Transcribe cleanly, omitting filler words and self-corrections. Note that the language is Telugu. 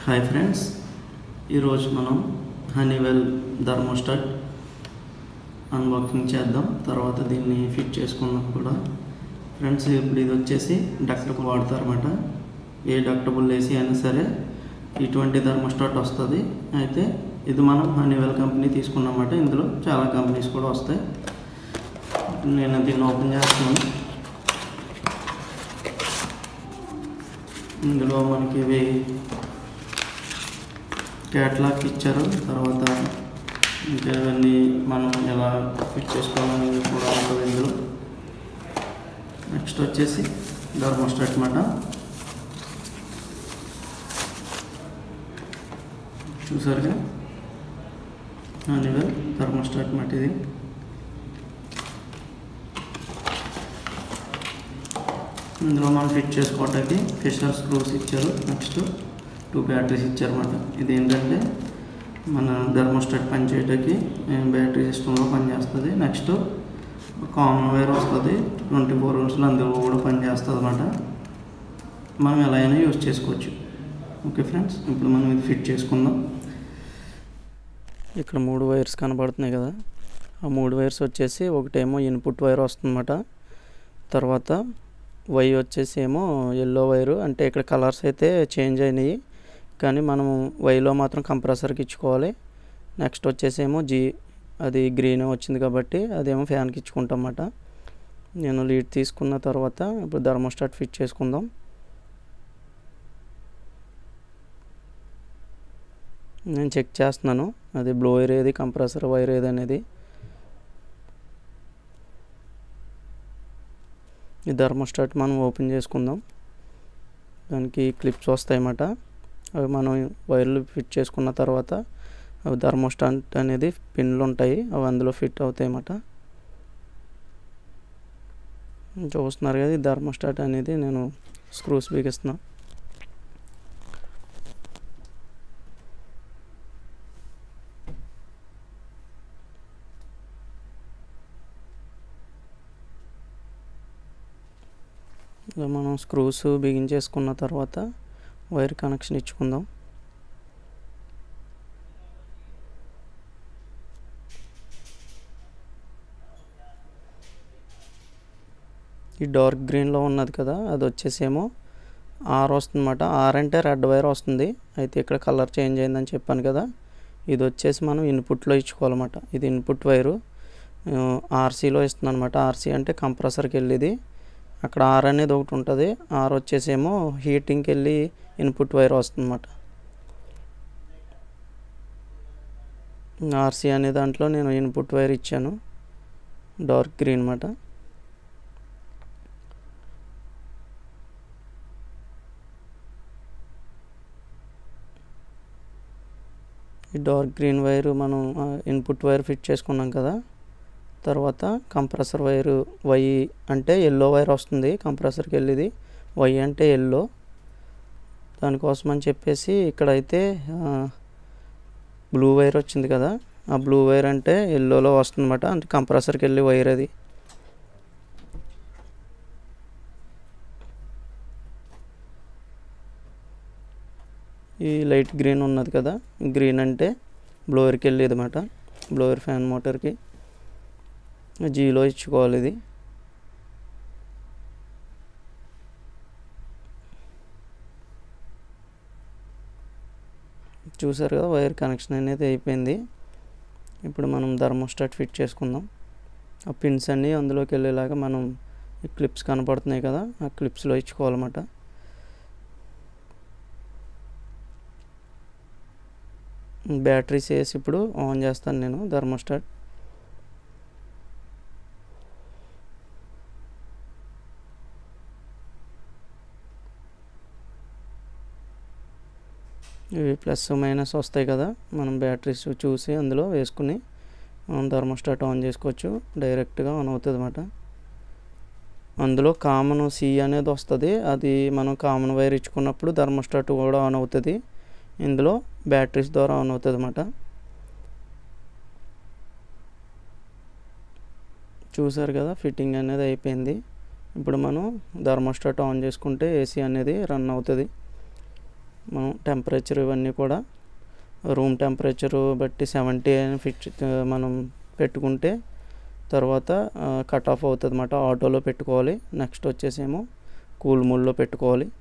హాయ్ ఫ్రెండ్స్, ఈరోజు మనం హనీవెల్ థర్మోస్టాట్ అన్బాక్సింగ్ చేద్దాం. తర్వాత దీన్ని ఫిట్ చేసుకుందాం కూడా. ఫ్రెండ్స్, ఇప్పుడు ఇది వచ్చేసి డక్టబుల్ వాడతారన్నమాట. ఏ డక్టబుల్ ఏసీ అయినా సరే ఇటువంటి థర్మోస్టాట్ వస్తుంది. అయితే ఇది మనం హనీవెల్ కంపెనీ తీసుకున్నమాట. ఇందులో చాలా కంపెనీస్ కూడా వస్తాయి. నేను దీన్ని ఓపెన్ చేస్తున్నాను. ఇందులో మనకి ఇవి క్యాట్లాగ్ ఇచ్చారు. తర్వాత ఇంకా ఇవన్నీ మనం ఎలా ఫిట్ చేసుకోవాలని కూడా ఉంటుంది ఇందులో. నెక్స్ట్ వచ్చేసి థర్మోస్టాట్ అన్నమాట. చూసారుగా, హనీవెల్ థర్మోస్టాట్ అన్నమాట ఇది. ఇందులో మనం ఫిట్ చేసుకోవటానికి ఫిషర్ స్క్రూస్ ఇచ్చారు. నెక్స్ట్ 2 బ్యాటరీస్ ఇచ్చారన్నమాట. ఇది ఏంటంటే మన థర్మోస్టాట్ పనిచేయడానికి బ్యాటరీ సిస్టంలో పనిచేస్తుంది. నెక్స్ట్ కామన్ వైర్ వస్తుంది 24 volts, అందులో కూడా పనిచేస్తుంది అన్నమాట. మనం ఎలా అయినా యూజ్ చేసుకోవచ్చు. ఓకే ఫ్రెండ్స్, ఇప్పుడు మనం ఇది ఫిట్ చేసుకుందాం. ఇక్కడ 3 వైర్స్ కనబడుతున్నాయి కదా. ఆ 3 వైర్స్ వచ్చేసి ఒకటేమో ఇన్పుట్ వైర్ వస్తుందన్నమాట. తర్వాత వై వచ్చేసి ఏమో ఎల్లో వైరు. అంటే ఇక్కడ కలర్స్ అయితే చేంజ్ అయినాయి, కానీ మనం వైలో మాత్రం కంప్రెసర్కి ఇచ్చుకోవాలి. నెక్స్ట్ వచ్చేసి ఏమో అది గ్రీన్ వచ్చింది కాబట్టి అదేమో ఫ్యాన్కి ఇచ్చుకుంటాం అన్నమాట. నేను లీడ్ తీసుకున్న తర్వాత ఇప్పుడు థర్మోస్టాట్ ఫిట్ చేసుకుందాం. నేను చెక్ చేస్తున్నాను అది బ్లోయర్ ఏది, కంప్రెసర్ వైర్ ఏది అనేది. ఈ థర్మోస్టాట్ మనం ఓపెన్ చేసుకుందాం. దానికి క్లిప్స్ వస్తాయన్నమాట. అవి మనం వైర్లు ఫిట్ చేసుకున్న తర్వాత అవి థర్మోస్టాట్ అనేది పిన్లు ఉంటాయి, అవి అందులో ఫిట్ అవుతాయి అన్నమాట. చూస్తున్నారు కదా, ఈ థర్మోస్టాట్ అనేది నేను స్క్రూస్ బిగిస్తున్నా. ఇలా మనం స్క్రూస్ బిగించేసుకున్న తర్వాత వైర్ కనెక్షన్ ఇచ్చుకుందాం. ఈ డార్క్ గ్రీన్లో ఉన్నది కదా, అది వచ్చేసేమో ఆర్ వస్తుందన్నమాట. ఆర్ అంటే రెడ్ వైర్ వస్తుంది. అయితే ఇక్కడ కలర్ చేంజ్ అయిందని చెప్పాను కదా, ఇది వచ్చేసి మనం ఇన్పుట్లో ఇచ్చుకోవాలన్నమాట. ఇది ఇన్పుట్ వైరు ఆర్సీలో ఇస్తుంది అనమాట. ఆర్సీ అంటే కంప్రెసర్కి వెళ్ళేది. అక్కడ ఆర్ అనేది ఒకటి ఉంటుంది. ఆర్ వచ్చేసేమో హీటింగ్కి వెళ్ళి ఇన్పుట్ వైర్ వస్తుందన్నమాట. ఆర్సీ అనే దాంట్లో నేను ఇన్పుట్ వైర్ ఇచ్చాను, డార్క్ గ్రీన్ అన్నమాట. ఈ డార్క్ గ్రీన్ వైరు మనం ఇన్పుట్ వైర్ ఫిట్ చేసుకున్నాం కదా. తర్వాత కంప్రెసర్ వైరు వై అంటే ఎల్లో వైర్ వస్తుంది కంప్రెసర్కి వెళ్ళేది. వై అంటే ఎల్లో. దానికోసం అని చెప్పేసి ఇక్కడైతే బ్లూ వైర్ వచ్చింది కదా, ఆ బ్లూ వైర్ అంటే ఎల్లోలో వస్తుందన్నమాట. అంటే కంప్రెసర్కి వెళ్ళి వైర్ అది. ఈ లైట్ గ్రీన్ ఉన్నది కదా, గ్రీన్ అంటే బ్లోయర్కి వెళ్ళేది అన్నమాట. బ్లోయర్ ఫ్యాన్ మోటార్కి జీలో ఇచ్చుకోవాలి ఇది. చూసారు కదా, వైర్ కనెక్షన్ అనేది అయిపోయింది. ఇప్పుడు మనం థర్మోస్టాట్ ఫిట్ చేసుకుందాం. ఆ పిన్స్ అన్నీ అందులోకి వెళ్ళేలాగా మనం ఈ క్లిప్స్ కనపడుతున్నాయి కదా, ఆ క్లిప్స్లో ఇచ్చుకోవాలన్నమాట. బ్యాటరీస్ వేసి ఇప్పుడు ఆన్ చేస్తాను నేను థర్మోస్టాట్. ఇవి ప్లస్ మైనస్ వస్తాయి కదా, మనం బ్యాటరీస్ చూసి అందులో వేసుకుని మనం థర్మోస్టాట్ ఆన్ చేసుకోవచ్చు. డైరెక్ట్గా ఆన్ అవుతుంది అన్నమాట. అందులో కామన్ సి అనేది వస్తుంది. అది మనం కామన్ వైర్ ఇచ్చుకున్నప్పుడు థర్మోస్టాట్ కూడా ఆన్ అవుతుంది. ఇందులో బ్యాటరీస్ ద్వారా ఆన్ అవుతుంది అన్నమాట. చూసారు కదా, ఫిట్టింగ్ అనేది అయిపోయింది. ఇప్పుడు మనం థర్మోస్టాట్ ఆన్ చేసుకుంటే ఏసీ అనేది రన్ అవుతుంది. మనం టెంపరేచర్ ఇవన్నీ కూడా రూమ్ టెంపరేచరు బట్టి 70 అని ఫిక్స్ మనం పెట్టుకుంటే తర్వాత కట్ ఆఫ్ అవుతుంది అన్నమాట. ఆటోలో పెట్టుకోవాలి. నెక్స్ట్ వచ్చేసేమో కూల్ మోడ్లో పెట్టుకోవాలి.